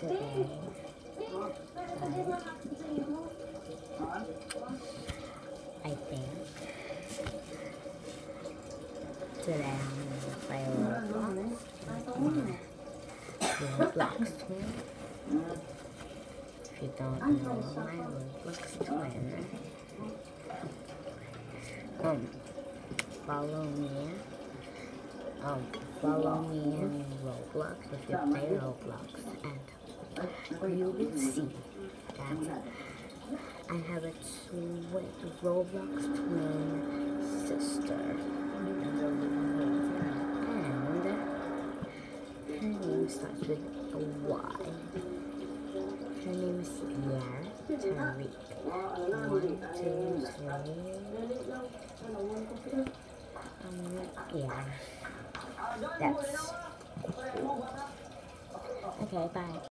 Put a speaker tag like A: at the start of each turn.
A: today. I think today I'm gonna play Roblox Twin. If you don't know my Roblox Twin, follow me. Follow me in Roblox if you play Roblox, and you will see that I have a Roblox twin sister, and her name starts with a Y. Her name is Yara Tariq. 1, 2, 3. Yeah, that's cool. Okay, bye.